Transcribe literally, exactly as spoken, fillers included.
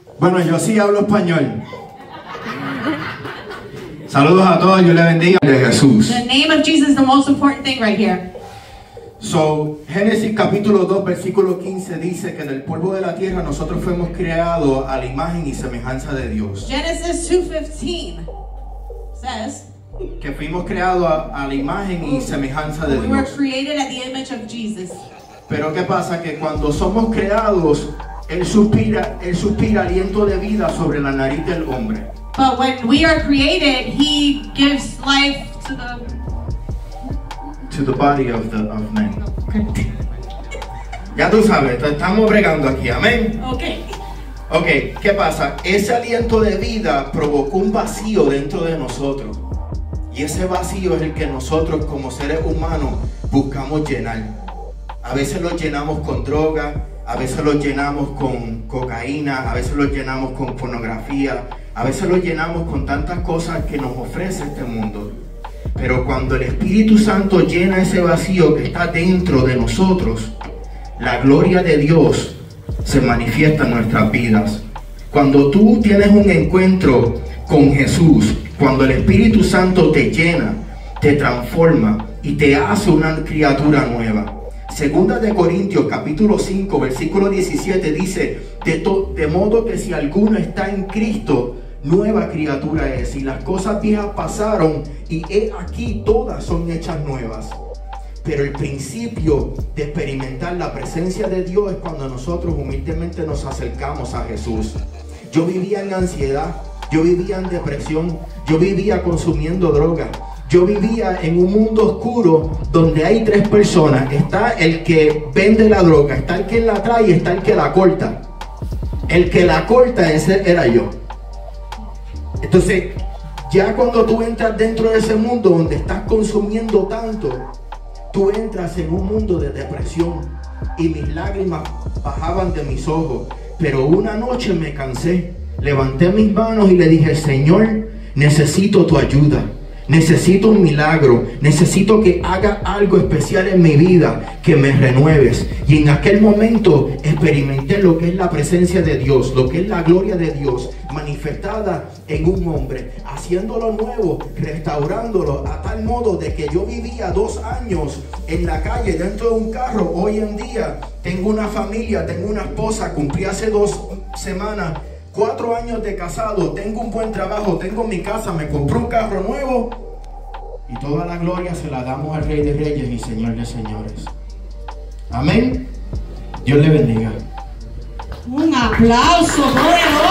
Bueno, yo sí hablo español. Saludos a todos, Dios les bendiga. De Jesús. The name of Jesus is the most important thing right here. So, Génesis capítulo dos, versículo quince dice que del polvo de la tierra nosotros fuimos creados a la imagen y semejanza de Dios. Genesis two fifteen says que fuimos creados a, a la imagen y semejanza de we were Dios. created at the image of Jesus. Pero ¿qué pasa? Que cuando somos creados, Él suspira, Él suspira aliento de vida sobre la nariz del hombre. But when we are created, He gives life to the to the body of the of man. Ya tú sabes, estamos bregando aquí, amén. Okay. Ok, ¿qué pasa? Ese aliento de vida provocó un vacío dentro de nosotros. Y ese vacío es el que nosotros como seres humanos buscamos llenar. A veces lo llenamos con droga, a veces lo llenamos con cocaína, a veces lo llenamos con pornografía, a veces lo llenamos con tantas cosas que nos ofrece este mundo. Pero cuando el Espíritu Santo llena ese vacío que está dentro de nosotros, la gloria de Dios se manifiesta en nuestras vidas. Cuando tú tienes un encuentro con Jesús, cuando el Espíritu Santo te llena, te transforma y te hace una criatura nueva. Segunda de Corintios capítulo cinco versículo diecisiete dice: de, to, de modo que si alguno está en Cristo, nueva criatura es, y las cosas viejas pasaron y he aquí todas son hechas nuevas. Pero el principio de experimentar la presencia de Dios es cuando nosotros humildemente nos acercamos a Jesús. Yo vivía en ansiedad, yo vivía en depresión, yo vivía consumiendo droga, yo vivía en un mundo oscuro donde hay tres personas. Está el que vende la droga, está el que la trae y está el que la corta. El que la corta, ese era yo. Entonces, ya cuando tú entras dentro de ese mundo donde estás consumiendo tanto, tú entras en un mundo de depresión y mis lágrimas bajaban de mis ojos. Pero una noche me cansé, levanté mis manos y le dije: Señor, necesito tu ayuda, necesito un milagro, necesito que haga algo especial en mi vida, que me renueves. Y en aquel momento experimenté lo que es la presencia de Dios, lo que es la gloria de Dios manifestada en un hombre, haciéndolo nuevo, restaurándolo a tal modo de que yo vivía dos años en la calle dentro de un carro. Hoy en día tengo una familia, tengo una esposa, cumplí hace dos semanas cuatro años de casado, tengo un buen trabajo, tengo mi casa, me compré un carro nuevo, y toda la gloria se la damos al Rey de Reyes y Señor de Señores. Amén. Dios le bendiga. Un aplauso poderoso.